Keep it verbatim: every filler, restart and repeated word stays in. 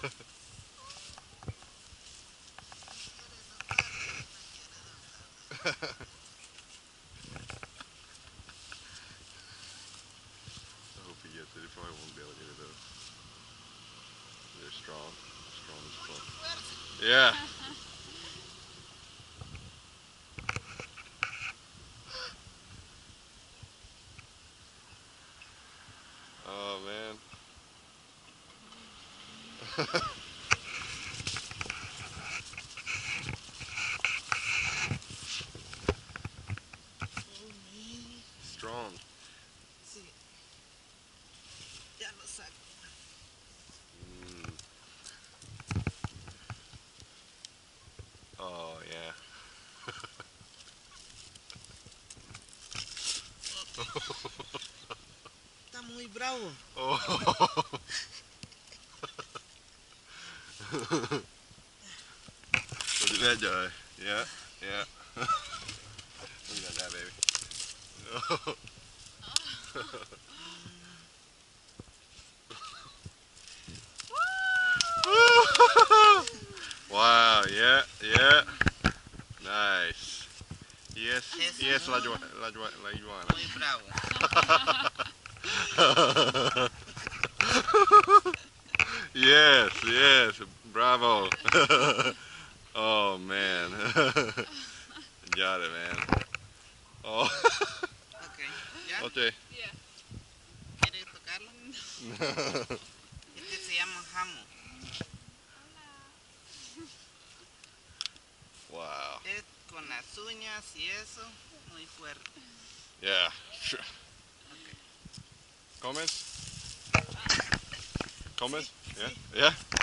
hope he gets it. He probably won't be able to get it though. They're strong. Strong as fuck. Yeah. Oh man. Strong. Sí. Ya lo saco. Mm. Oh yeah. Está muy bravo. Oh. Look at that guy. Yeah, yeah. Look at that baby. Wow, yeah, yeah. Nice. Yes, Eso yes, la, no. Joa- la, Joa- la iguana. Muy bravo. Yes, yes, bravo. Oh man. Got it, man. Oh. Ok, ¿ya? Okay. ¿Quieres tocarlo? Este se llama jamo. Wow. Es con las uñas y eso, muy fuerte. Yeah. Ok. Comments? Comments? Sí, Yeah. sí. Yeah.